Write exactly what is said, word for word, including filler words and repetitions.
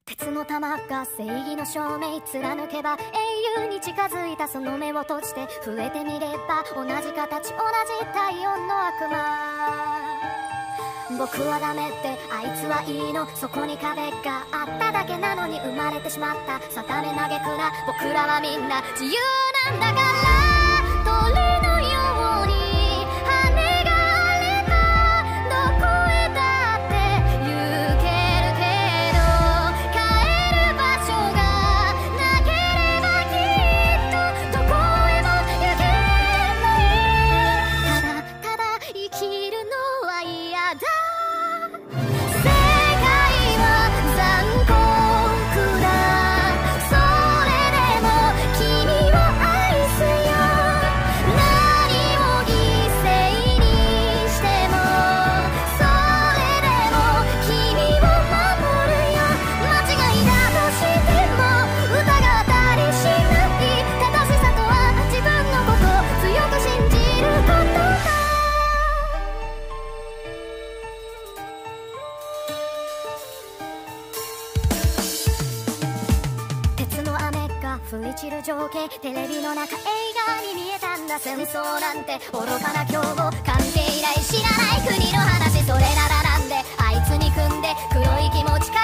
鉄の玉が正義の証明貫けば永遠に近づいたその目を閉じて触れてみれば同じ形同じ体温の悪魔。僕はダメってあいつはいいの、そこに壁があっただけなのに生まれてしまった定め嘆くな、僕らはみんな自由なんだから、鳥のように羽があればどこへだって行けるけど、帰る場所がなければきっとどこへも行けない。ただただ生きるのは嫌だ、降り散る情景、テレビの中映画に見えたんだ。戦争なんて愚かな今日も関係ない知らない国の話、それならなんであいつに組んで黒い気持ち